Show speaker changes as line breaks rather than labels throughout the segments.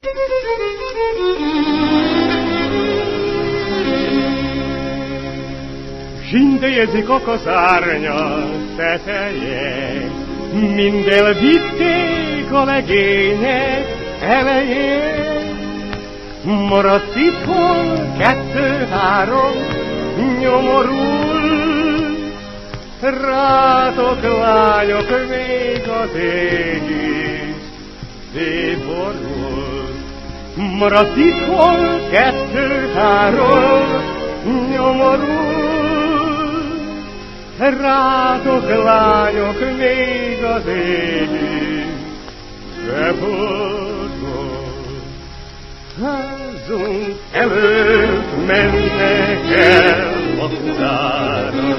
Zsindezik a kaszárnya teteje, mind elvitték a legények elején. Maradsz itthon kettő-három nyomorul, rátok lányok még az ég is szétborul. Maradsz itthon kettő-három nyomorul, rátok lányok még az ég is szétborul. Házunk előtt mennek el a huszárok,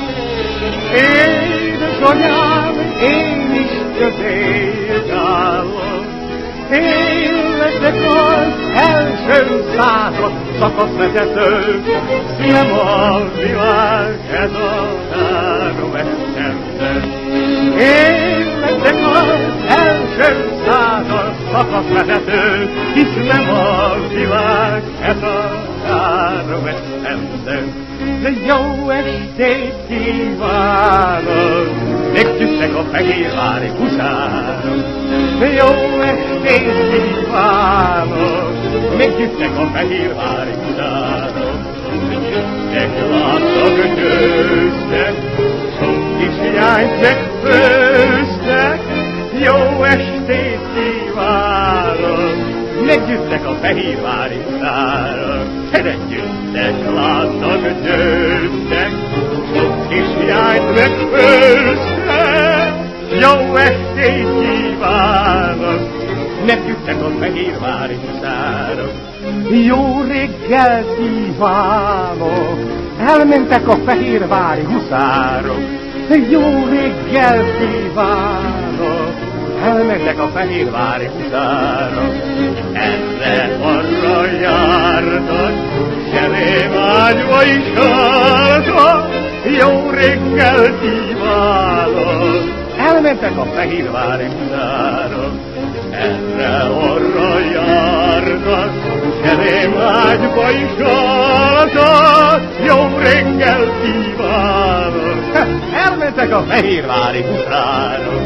édesanyám, én is közéjük állok. Én leszek az első század szakaszvezető, nem a világ ez a három eszemben. Én leszek az első század szakaszvezető, hisz nem a világ ez a három eszemben. De jó estét kívánok, meggyőztek a fehérvári huszárok. De jó estét kívánok, meggyőztek a fehérvári huszárok. Jöttek, láttak, győztek, sok kis hiányt megfőztek. Jó estét kívánok, meggyőztek a fehérvári huszárok. Jöttek, láttak, győztek, sok kis hiányt megfőztek. Jó estét kívánok, meggyőztek a fehérvári huszárok. Jó reggel kívánok, elmentek a fehérvári huszárok. Jó reggel kívánok, elmentek a fehérvári huszárok. Erre-arra jártak, serém ágyba is álltak. Jó reggel kívánok, elmentek a fehérvári huszárok. Erre-arra jártak, serém ágyba is álltak. Jó reggel kívánok, elmentek a fehérvári huszárok.